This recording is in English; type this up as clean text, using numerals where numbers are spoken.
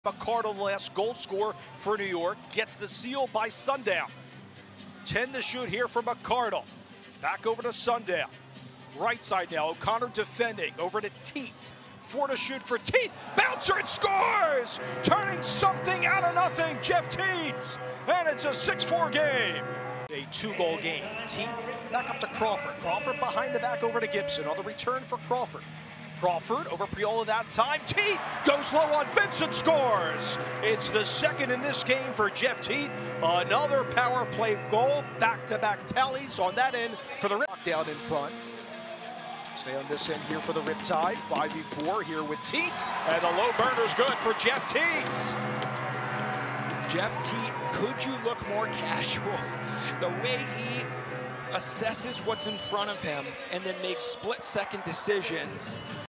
McCardle, the last goal scorer for New York, gets the seal by Sundown. 10 to shoot here for McCardle. Back over to Sundown. Right side now, O'Connor defending. Over to Teat. 4 to shoot for Teat. Bouncer and scores! Turning something out of nothing, Jeff Teat. And it's a 6-4 game. A 2-goal game. Teat back up to Crawford. Crawford behind the back over to Gibson on the return for Crawford. Crawford over Priola that time. Teat goes low on Vincent, scores. It's the second in this game for Jeff Teat. Another power play goal. Back-to-back tallies on that end for the Riptide in front. Stay on this end here for the Riptide. 5v4 here with Teat. And the low burner's good for Jeff Teat. Jeff Teat, could you look more casual? The way he assesses what's in front of him and then makes split-second decisions.